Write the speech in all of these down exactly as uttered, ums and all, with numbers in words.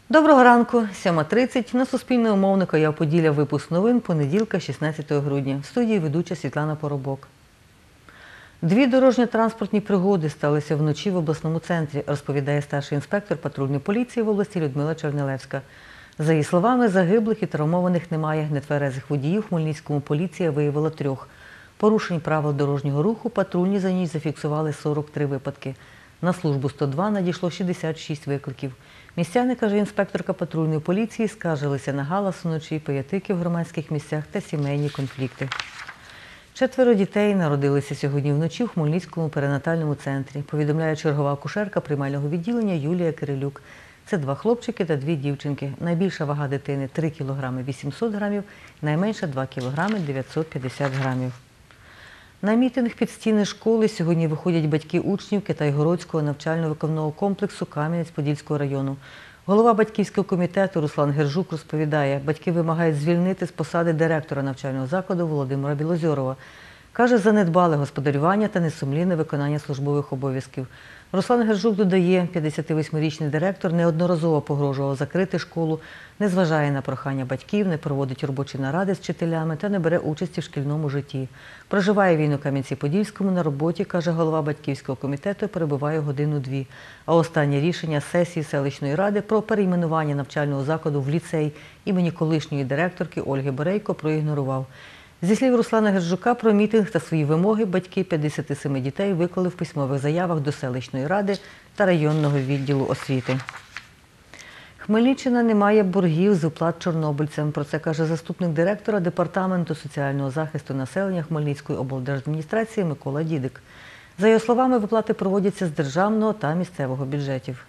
Доброго ранку, сьома тридцять. На Суспільному мовнику «Я Поділля» випуск новин понеділка, шістнадцятого грудня. В студії ведуча Світлана Поробок. Дві дорожньо-транспортні пригоди сталися вночі в обласному центрі, розповідає старший інспектор патрульної поліції в області Людмила Чернелевська. За її словами, загиблих і травмованих немає. Нетверезих водіїв в Хмельницькому поліція виявила трьох. Порушень правил дорожнього руху патрульні за ніч зафіксували сорок три випадки. На службу сто два надійшло шістдесят шість викликів. Містяни, каже інспекторка патрульної поліції, скаржилися на галас вночі, пиятики в громадських місцях та сімейні конфлікти. Четверо дітей народилися сьогодні вночі в Хмельницькому перинатальному центрі, повідомляє чергова акушерка приймального відділення Юлія Кирилюк. Це два хлопчики та дві дівчинки. Найбільша вага дитини – три кілограми вісімсот грамів, найменша – два кілограми дев'ятсот п'ятдесят грамів. На мітинг під стіни школи сьогодні виходять батьки учнів Китайгородського навчально-виховного комплексу Кам'янець-Подільського району. Голова батьківського комітету Руслан Гержук розповідає, батьки вимагають звільнити з посади директора навчального закладу Володимира Білозьорова. Каже, занедбали господарювання та несумлінне виконання службових обов'язків. Руслан Гержук додає, п'ятдесятивосьмирічний директор неодноразово погрожував закрити школу, не зважає на прохання батьків, не проводить робочі наради з вчителями та не бере участі в шкільному житті. Проживає він у Кам'янці-Подільському, на роботі, каже голова батьківського комітету, перебуває годину-дві. А останнє рішення сесії селищної ради про перейменування навчального закладу в ліцей імені колишньої директорки Ольги Борейко проігнорував. Зі слів Руслана Гержука, про мітинг та свої вимоги батьки п'ятдесят семи дітей виклали в письмових заявах до селищної ради та районного відділу освіти. Хмельниччина не має боргів з оплат чорнобильцям. Про це каже заступник директора Департаменту соціального захисту населення Хмельницької облдержадміністрації Микола Дідик. За його словами, виплати проводяться з державного та місцевого бюджетів.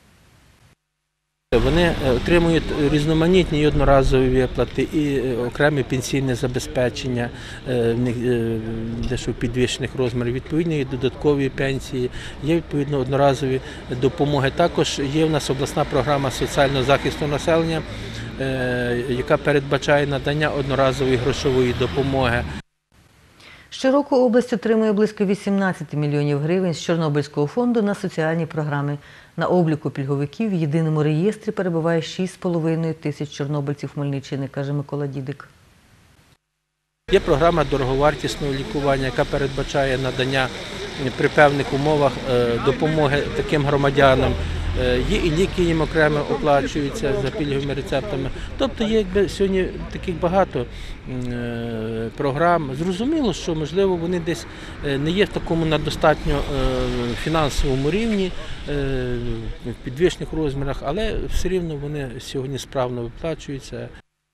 Вони отримують різноманітні і одноразові виплати, і окреме пенсійне забезпечення, в них дещо підвищених розмірів, відповідні додаткові пенсії, є відповідно одноразові допомоги. Також є в нас обласна програма соціального захисту населення, яка передбачає надання одноразової грошової допомоги. Щороку область отримує близько вісімнадцяти мільйонів гривень з Чорнобильського фонду на соціальні програми. На обліку пільговиків в єдиному реєстрі перебуває шість з половиною тисяч чорнобильців Хмельниччини, каже Микола Дідик. Є програма дороговартісного лікування, яка передбачає надання при певних умовах допомоги таким громадянам. Є і ліки їм окремо оплачуються за пільговими рецептами. Тобто є якби сьогодні таких багато програм. Зрозуміло, що можливо вони десь не є в такому на достатньо фінансовому рівні, в підвищених розмірах, але все рівно вони сьогодні справно виплачуються.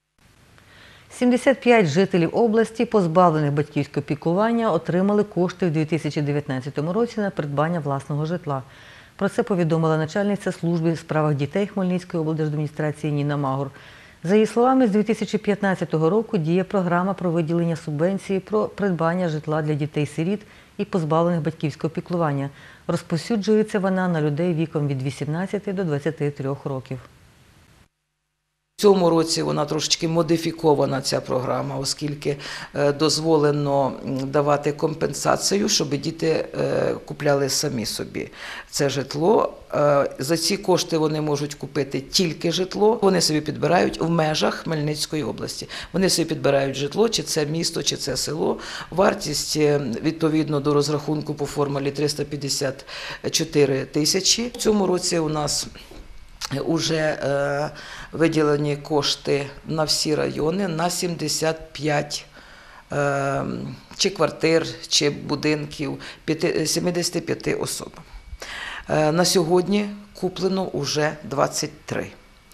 сімдесят п'ять жителів області, позбавлених батьківського піклування, отримали кошти в дві тисячі дев'ятнадцятому році на придбання власного житла. Про це повідомила начальниця служби у справах дітей Хмельницької облдержадміністрації Ніна Магур. За її словами, з дві тисячі п'ятнадцятого року діє програма про виділення субвенції про придбання житла для дітей-сиріт і позбавлених батьківського піклування. Розповсюджується вона на людей віком від вісімнадцяти до двадцяти трьох років. В цьому році вона трошечки модифікована, ця програма, оскільки дозволено давати компенсацію, щоб діти купляли самі собі це житло. За ці кошти вони можуть купити тільки житло. Вони собі підбирають в межах Хмельницької області. Вони собі підбирають житло, чи це місто, чи це село. Вартість відповідно до розрахунку по формулі триста п'ятдесят чотири тисячі. В цьому році у нас уже е, виділені кошти на всі райони, на сімдесят п'ять е, чи квартир, чи будинків, сімдесят п'ять особ. Е, на сьогодні куплено вже двадцять три.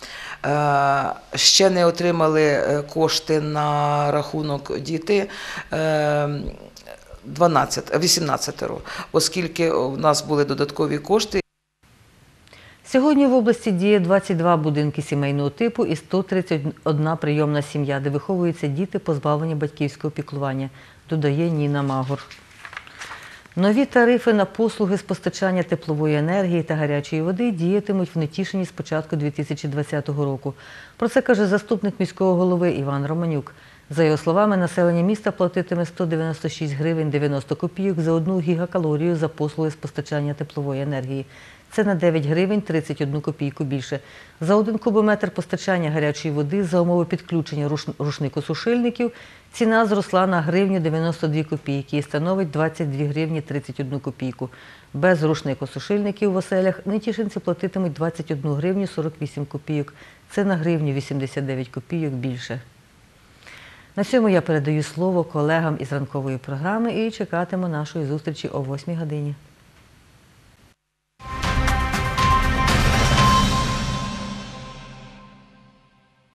Е, ще не отримали кошти на рахунок діти е, дванадцять, вісімнадцять, оскільки у нас були додаткові кошти. Сьогодні в області діє двадцять два будинки сімейного типу і сто тридцять одна прийомна сім'я, де виховуються діти, позбавлені батьківського піклування, додає Ніна Магур. Нові тарифи на послуги з постачання теплової енергії та гарячої води діятимуть в Нетішині з початку дві тисячі двадцятого року. Про це каже заступник міського голови Іван Романюк. За його словами, населення міста платитиме сто дев'яносто шість гривень дев'яносто копійок за одну гігакалорію за послуги з постачання теплової енергії. Це на дев'ять гривень тридцять одну копійку більше. За один кубометр постачання гарячої води за умови підключення руш- рушникосушильників ціна зросла на гривню дев'яносто дві копійки і становить двадцять дві гривні тридцять одну копійку. Без рушникосушильників в оселях нетішинці платитимуть двадцять одну гривню сорок вісім копійок. Це на гривню вісімдесят дев'ять копійок більше. На цьому я передаю слово колегам із ранкової програми і чекатиму нашої зустрічі о восьмій годині.